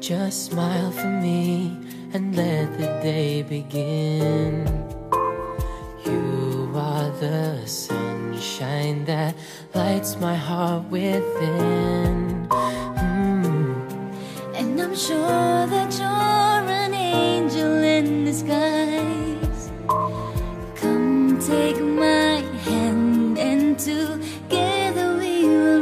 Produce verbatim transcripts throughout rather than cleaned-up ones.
Just smile for me and let the day begin. You are the sunshine that lights my heart within. mm. And I'm sure that you're an angel in disguise. Come take my hand and together we will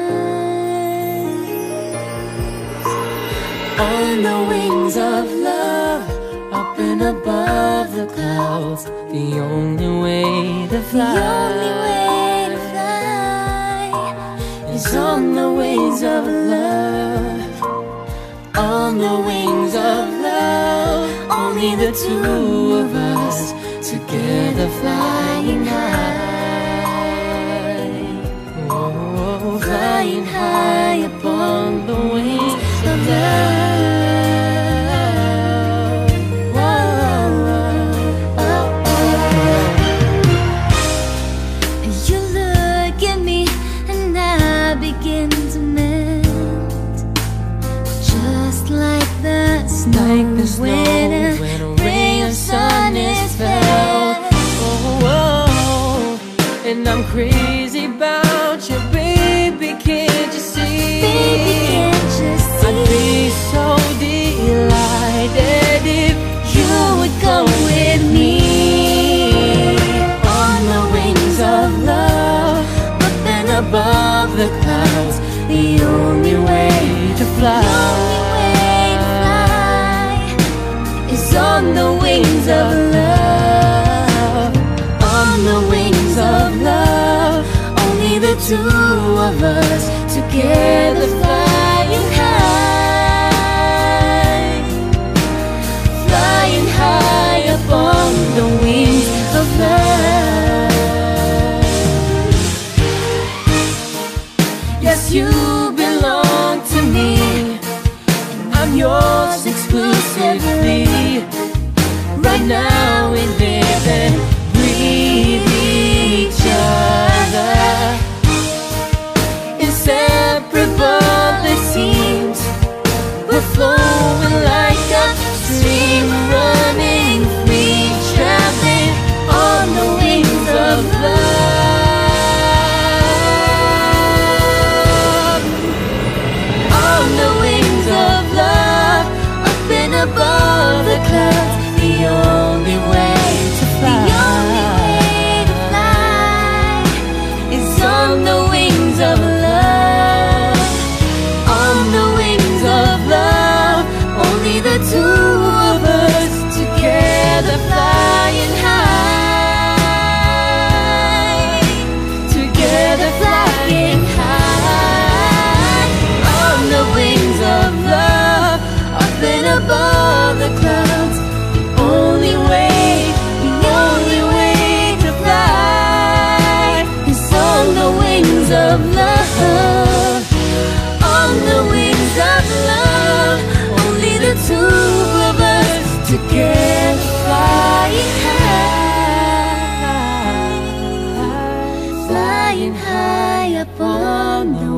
rise. On the wings of love, up and above the clouds, the only way to fly, the only way to fly is on the wings of love. On the wings of love, only the two of us together flying high. Oh, flying high upon the wings of love. Like the snow when a, when a ray of sun is felt. Oh, oh, and I'm crazy about you, baby, can't you see? Baby, can't you see? I'd be so delighted if you would go with me. On the wings of love, up and above the clouds, the only way to fly, on the wings of love. On the wings of love, only the two of us together flying high. Flying high upon the wings of love. Yes, you belong to me, and I'm yours exclusively. Right now we live and breathe each other. Inseparable it seems, we're flowing like a stream, running free, traveling on the wings of love. On the wings of love, up and above the clouds, the only way to fly, the only way to fly is on the wings of love. On the wings of love, only the two of us together flying high. Together flying high. On the wings of love, up and above the clouds, only way, the only way to fly is on the wings of love. On the wings of love, only the two of us together flying high. Flying high upon the